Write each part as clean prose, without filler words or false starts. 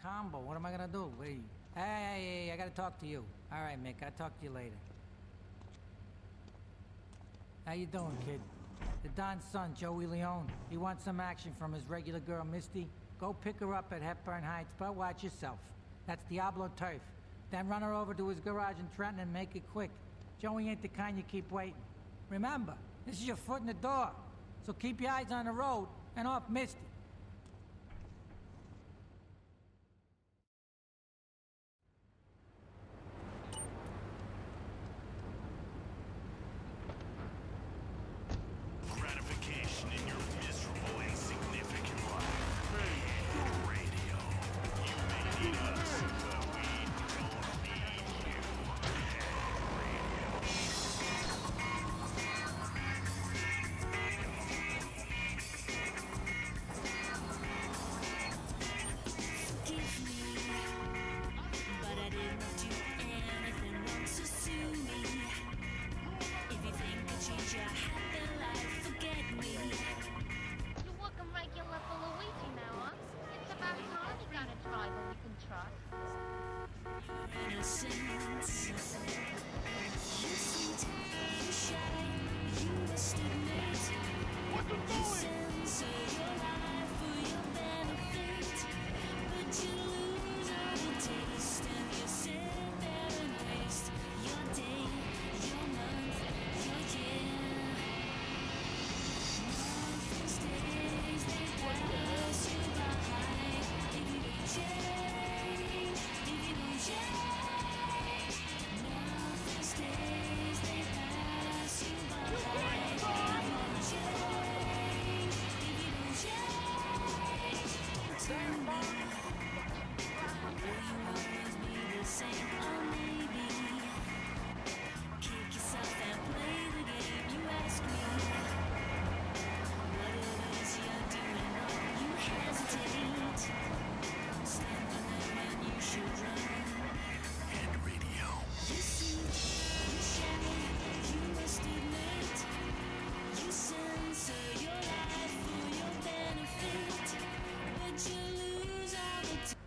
combo. What am I gonna do? Hey, I gotta talk to you. All right, Mick, I'll talk to you later. How you doing, kid? The Don's son, Joey Leone. He wants some action from his regular girl, Misty. Go pick her up at Hepburn Heights, but watch yourself. That's Diablo turf. Then run her over to his garage in Trenton and make it quick. Joey ain't the kind you keep waiting. Remember, this is your foot in the door. So keep your eyes on the road and off Misty. Gratification in your miserable, insignificant life. Radio. You may need us, but we don't need you. Forgive me, but I didn't do anything wrong, so sue me. If you think I change your happy life, forget me. You're working regular for Luigi now, huh? It's about time you got a driver we can trust. Innocence. You sweet, you shy, you must admit. You censor your life for your benefit, but you lose all the taste and you sit there and waste your day, your month, your year. Nothing stays, they pass you by. If you don't change, if you don't change, nothing stays, they pass you by. If you don't change, if you don't change, tell me, will you always be the same? Or maybe kick yourself and play the game you ask me. What it is you're doing wrong, you hesitate. Stand by them when you should run. And radio. You see, you shy, you must admit. You censor your life for your benefit, but you lose all the time.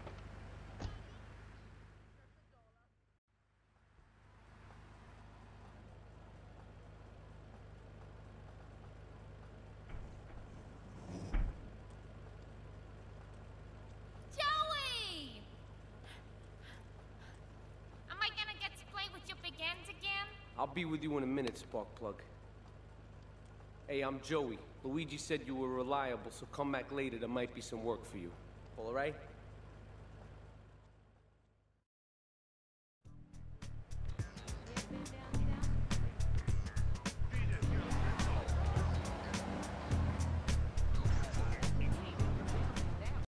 Joey! Am I gonna get to play with your big ends again? I'll be with you in a minute, Sparkplug. Hey, I'm Joey. Luigi said you were reliable, so come back later. There might be some work for you. All right?